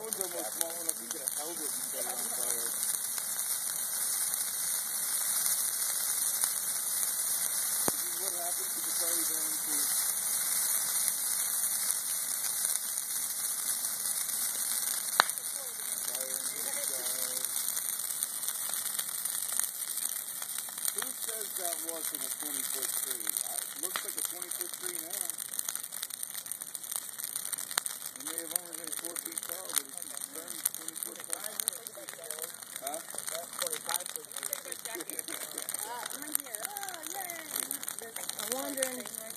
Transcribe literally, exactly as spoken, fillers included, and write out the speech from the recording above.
one's almost small enough you could have held it and set it on fire. This is what happens to the fire down to. Who says that wasn't a twenty foot tree? It looks like a twenty foot tree now. It may have only been four feet tall, but it's turned twenty foot tall. Huh? That's twenty-five foot tree. Uh, I'm in here. Oh, yay! I'm wondering.